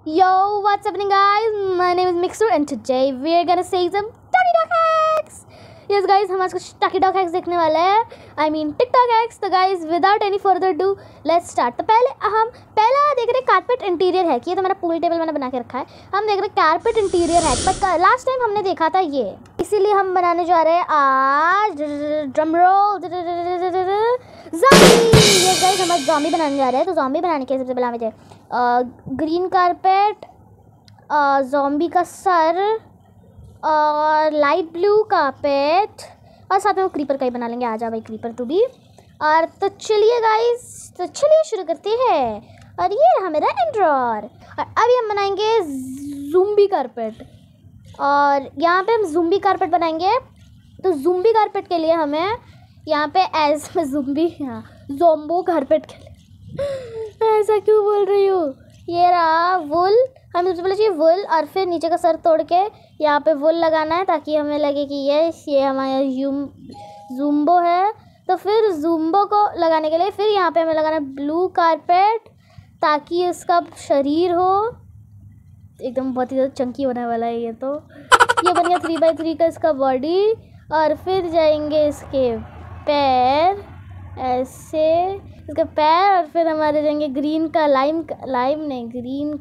Yo, what's happening, guys? My name is Mixer, and today we're gonna say some Taki Talk hacks. Yes, guys, हम आज कुछ Taki Talk hacks देखने वाले हैं. I mean TikTok hacks. तो guys, without any further ado, let's start. तो पहला देख रहे कारपेट इंटीरियर हैक. ये तो मेरा पूल टेबल मैंने बना के रखा है. हम देख रहे कारपेट इंटीरियर हैक. पर लास्ट टाइम हमने देखा था ये, इसीलिए हम बनाने जा रहे हैं आज ड्रम रोल ज़ॉम्बी. ये गाइस हम आज ज़ॉम्बी बनाने जा रहे हैं. तो ज़ॉम्बी बनाने के सबसे पहले मुझे ग्रीन कारपेट, ज़ॉम्बी का सर और लाइट ब्लू कारपेट और साथ में वो क्रीपर का ही बना लेंगे. आ जा भाई क्रीपर तू भी. और तो चलिए गाइस, तो चलिए शुरू करते हैं. और ये रहा मेरा इंड्रॉर. और अभी हम बनाएंगे ज़ूम्बी कारपेट. और यहाँ पे हम ज़ूम्बी कारपेट बनाएंगे. तो ज़ूम्बी कारपेट के लिए हमें यहाँ पे एज में ज़ूम्बी ज़ोम्बो कारपेट के लिए ऐसा क्यों बोल रही हूँ. ये रहा वुल. हमें सबसे पहले चाहिए वुल और फिर नीचे का सर तोड़ के यहाँ पे वुल लगाना है ताकि हमें लगे कि ये हमारा ज़ूम्बो है. तो फिर ज़ूम्बो को लगाने के लिए फिर यहाँ पे हमें लगाना है ब्लू कारपेट ताकि इसका शरीर हो एकदम बहुत ही ज़्यादा चंकी होने वाला है. ये तो ये बन गया 3x3 का इसका बॉडी. और फिर जाएंगे इसके पैर, ऐसे इसके पैर. और फिर हमारे जाएंगे ग्रीन का ग्रीन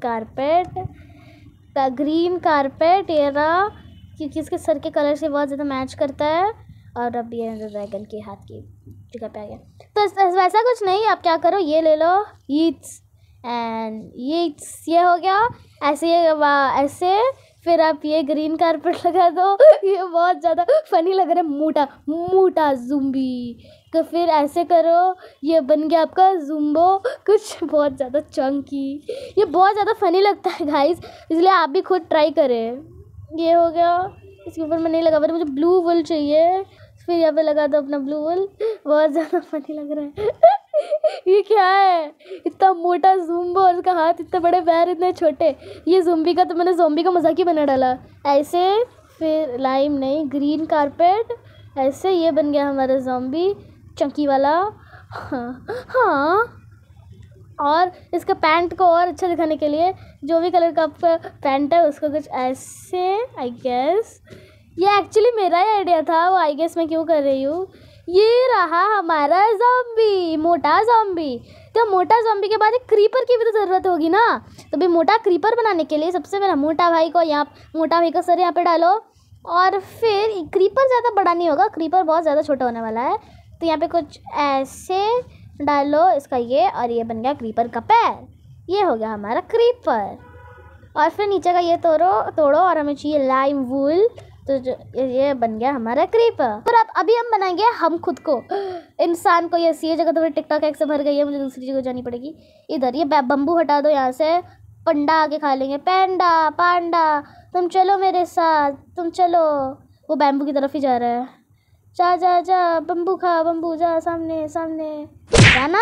कारपेट ये रहा क्योंकि इसके सर के कलर से बहुत ज़्यादा मैच करता है. और अब ये ड्रैगन के हाथ की जगह पे आ गया. तो वैसा कुछ नहीं, आप क्या करो, ये ले लो यीट्स एंड यीट्स. ये हो गया ऐसे. फिर आप ये ग्रीन कारपेट लगा दो. ये बहुत ज़्यादा फनी लग रहा है, मोटा ज़ूम्बी. तो फिर ऐसे करो, ये बन गया आपका ज़ूम्बो, कुछ बहुत ज़्यादा चंकी. ये बहुत ज़्यादा फनी लगता है गाइस, इसलिए आप भी खुद ट्राई करें. ये हो गया. इसके ऊपर मैं नहीं लगा पा रही, मुझे ब्लू वुल चाहिए. फिर यहाँ पे लगा दो अपना ब्लू वुल. बहुत ज़्यादा फनी लग रहा है. ये क्या है, इतना मोटा ज़ूम्बो और उसका हाथ इतने बड़े, पैर इतने छोटे. ये ज़ॉम्बी का तो मैंने ज़ॉम्बी का मजाक ही बना डाला ऐसे. फिर ग्रीन कारपेट ऐसे. ये बन गया हमारा ज़ॉम्बी चंकी वाला. हाँ. और इसका पैंट को और अच्छा दिखाने के लिए जो भी कलर का आपका पैंट है उसको कुछ ऐसे, आई गेस ये एक्चुअली मेरा ही आइडिया था, वो आई गेस मैं क्यों कर रही हूँ. ये रहा हमारा ज़ॉम्बी, मोटा ज़ॉम्बी. तो मोटा ज़ॉम्बी के बाद एक क्रीपर की भी तो ज़रूरत होगी ना. तो भाई मोटा क्रीपर बनाने के लिए सबसे पहले मोटा भाई का सर यहाँ पे डालो. और फिर क्रीपर ज़्यादा बड़ा नहीं होगा, क्रीपर बहुत ज़्यादा छोटा होने वाला है. तो यहाँ पे कुछ ऐसे डालो इसका ये, और ये बन गया क्रीपर का पैर. ये हो गया हमारा क्रीपर. और फिर नीचे का ये तोड़ो और हमें चाहिए लाइम वूल. तो ये बन गया हमारा क्रीपर. और अब अभी हम बनाएंगे हम खुद को इंसान को. ये जगह तो मेरी टिकटॉक एक से भर गई है, मुझे दूसरी जगह जानी पड़ेगी. इधर ये बम्बू हटा दो यहाँ से. पंडा आगे खा लेंगे. पांडा तुम चलो मेरे साथ, तुम चलो. वो बैम्बू की तरफ ही जा रहा है. जा बम्बू खा, बम्बू जा सामने जाना.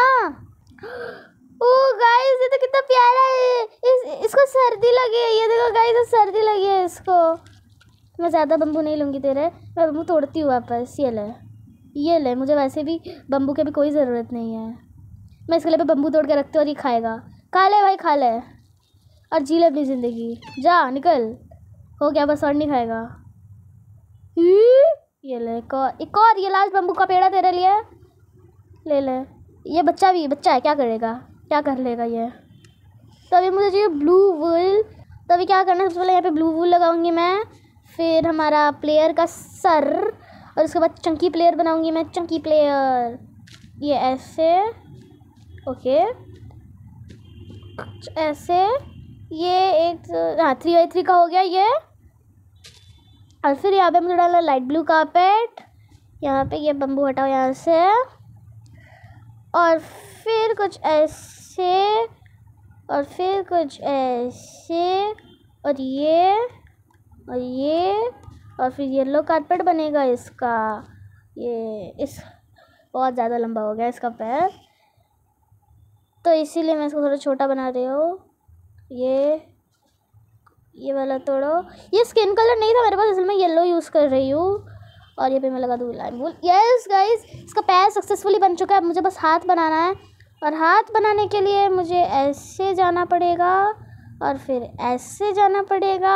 ओ गाइस ये तो कितना प्यारा है. इसको सर्दी लगी है. ये देखो गाइस, सर्दी लगी है इसको. मैं ज़्यादा बम्बू नहीं लूँगी तेरे, मैं बम्बू तोड़ती हूँ वापस. ये ले. मुझे वैसे भी बम्बू की भी कोई ज़रूरत नहीं है. मैं इसके लिए पे बम्बू तोड़ के रखती हूँ और ये खाएगा. खा ले भाई, खा ले और जी ले अपनी ज़िंदगी. जा निकल, हो गया बस, और नहीं खाएगा. ये ले एक और. ये लास्ट बम्बू का पेड़ा तेरे लिए. ले. ये बच्चा है, क्या करेगा, क्या कर लेगा ये. तो अभी मुझे चाहिए ब्लू वुल. तो अभी क्या करना है, सबसे पहले यहाँ पे ब्लू वुल लगाऊंगी मैं. फिर हमारा प्लेयर का सर, और उसके बाद चंकी प्लेयर बनाऊंगी मैं. चंकी प्लेयर ये ऐसे, ओके ऐसे. ये एक 3x3 का हो गया ये. और फिर यहाँ पे मुझे डालना लाइट ब्लू कारपेट. यहाँ पे ये बम्बू हटाओ यहाँ से. और फिर कुछ ऐसे, और फिर कुछ ऐसे, और ये और फिर येलो कारपेट बनेगा इसका. बहुत ज़्यादा लंबा हो गया इसका पैर, तो इसीलिए मैं इसको थोड़ा छोटा बना रही हूँ. ये वाला तोड़ो. ये स्किन कलर नहीं था मेरे पास, इसलिए मैं येलो यूज़ कर रही हूँ. और ये पे मैं लगा दूँ लाइम वूल. यस गाइस, इसका पैर सक्सेसफुली बन चुका है. अब मुझे बस हाथ बनाना है. और हाथ बनाने के लिए मुझे ऐसे जाना पड़ेगा. और फिर ऐसे जाना पड़ेगा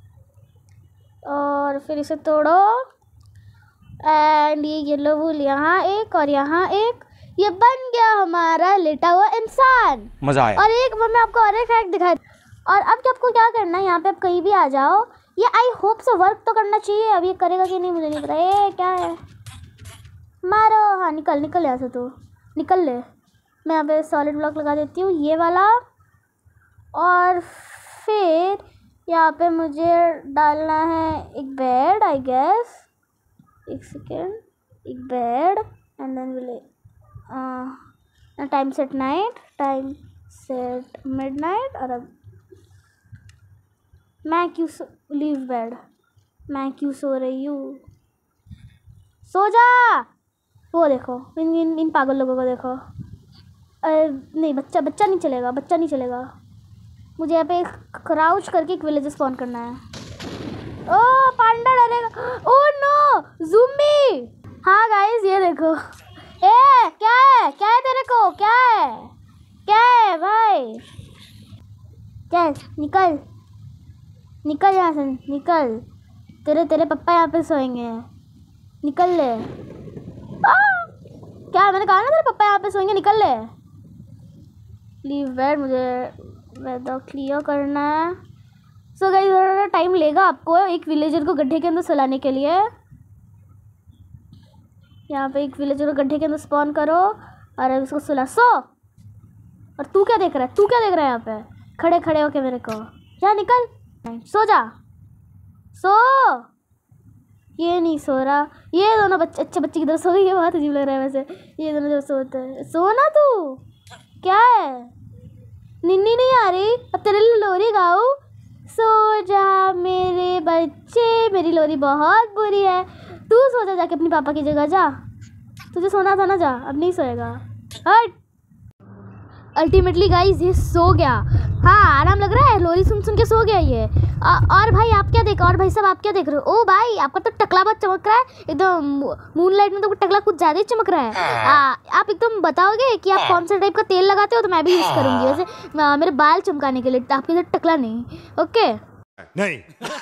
और फिर इसे तोड़ो एंड ये येलो वूल यहाँ एक और यहाँ एक, ये बन गया हमारा लेटा हुआ इंसान। मजा आया। और एक मैं आपको और एक हैक दिखा, और अब आपको क्या करना है, यहाँ पे आप कहीं भी आ जाओ, ये आई होप से वर्क तो करना चाहिए। अब ये करेगा कि नहीं मुझे नहीं पता। ये क्या है, मारो। हाँ निकल निकल यहाँ से, तो निकल ले। मैं यहाँ पे सॉलिड ब्लॉक लगा देती हूँ ये वाला, और फिर यहाँ पे मुझे डालना है एक बेड आई गेस। एक सेकेंड, एक bed and then will time set night, time set midnight. और अब मैं क्यों लीव बेड, मैं क्यों सो रही हूँ, सो जा। वो देखो इन पागल लोगों को देखो। नहीं बच्चा नहीं चलेगा, बच्चा नहीं चलेगा। मुझे यहाँ पे क्राउच करके एक विलेज स्पॉन करना है। ओ पांडा डरेगा, ओ नो ज़ूमी। हाँ गाइस ये देखो, ए क्या है तेरे को, क्या है भाई, क्या है? निकल यहाँ से, निकल। तेरे पापा यहाँ पे सोएंगे, निकल ले। क्या मैंने कहा ना तेरे पापा यहाँ पे सोएंगे, निकल ले। लीव बेड, मुझे वेदर क्लियर करना है। सो गाइस थोड़ा टाइम लेगा आपको एक विलेजर को गड्ढे के अंदर सुलाने के लिए। यहाँ पे एक विलेजर को गड्ढे के अंदर स्पॉन करो और अब इसको सुला। सो, और तू क्या देख रहा है यहाँ पे खड़े होके मेरे को, जा निकल, सो जा, सो। ये नहीं सो रहा, ये दोनों अच्छे बच्चे की तरह सो गई है। बहुत अजीब लग रहा है वैसे ये दोनों जो सोते हैं। सोना तू, क्या है, निन्नी नहीं आ रही, अब तेरे लिए लोरी गाऊं। सो जा मेरे बच्चे, मेरी लोरी बहुत बुरी है। तू सो जा जाके अपनी पापा की जगह जा, तुझे सोना था ना, जा अब नहीं सोएगा, हट। अल्टीमेटली गाइस ये सो गया। हाँ आराम लग रहा है, लोरी सुन के सो गया ये। और भाई आप क्या देख, और भाई साहब आप क्या देख रहे हो? ओ भाई आपका तो टकला बहुत चमक रहा है एकदम, मूनलाइट में तो टकला कुछ ज़्यादा ही चमक रहा है। आप एकदम बताओगे कि आप कौन सा टाइप का तेल लगाते हो, तो मैं भी यूज़ करूँगी वैसे मेरे बाल चमकाने के लिए, आपके तो टकला नहीं। ओके नहीं।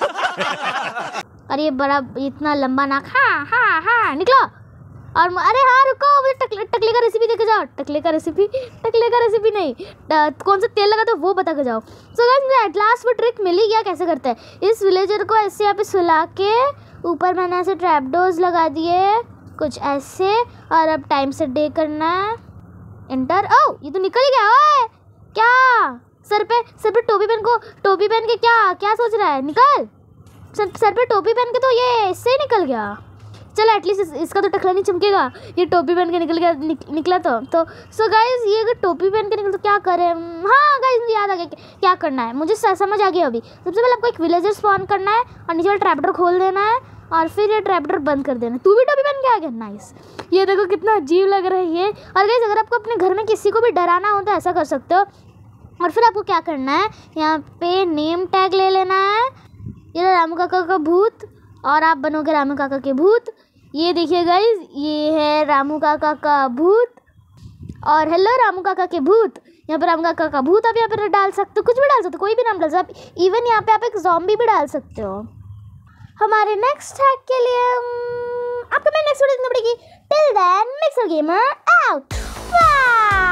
अरे बड़ा इतना लंबा नाक, हाँ निकलो। और अरे हाँ रुको, मुझे टकले का रेसिपी देके जाओ। टकले का रेसिपी नहीं, कौन सा तेल लगा तो वो बता के जाओ। सो गाइस मुझे एट लास्ट वो ट्रिक मिली क्या, कैसे करते हैं। इस विलेजर को ऐसे यहाँ पे सुला के ऊपर मैंने ऐसे ट्रैप डोर्स लगा दिए कुछ ऐसे, और अब टाइम से डे करना है, एंटर। ओ ये तो निकल ही गया। ओए क्या सर पे टोपी पहन के क्या सोच रहा है, निकल। सर पे टोपी पहन के तो ये इससे ही निकल गया। चलो एटलीस्ट इसका तो टकला नहीं चमकेगा, ये टोपी पहन के निकला तो सो गाइज ये अगर टोपी पहन के निकल तो क्या करें। हाँ गाइज मुझे याद आ गया क्या करना है, मुझे समझ आ गया अभी। सबसे पहले आपको एक विलेजर स्पॉन करना है और नीचे वाला ट्रैपडोर खोल देना है और फिर ये ट्रैपडोर बंद कर देना। तू भी टोपी पहन के आ गया, नाइस। ये देखो कितना अजीब लग रहा है ये। और गाइज अगर आपको अपने घर में किसी को भी डराना हो तो ऐसा कर सकते हो। और फिर आपको क्या करना है, यहाँ पे नेम टैग ले लेना है, ये रामू काका का भूत, और आप बनोगे रामू काका के भूत। ये देखिए गाइज ये है रामू काका का भूत, और हेलो रामू काका के भूत। यहाँ पे रामू काका का भूत आप यहाँ पे डाल सकते हो, कुछ भी डाल सकते हो, कोई भी नाम डाल सकते हो। इवन यहाँ पे आप एक ज़ॉम्बी भी डाल सकते हो। हमारे नेक्स्ट हैक के लिए आपको मैं नेक्स्ट वीडियो देखनी पड़ेगी। Till then mixer gamer out.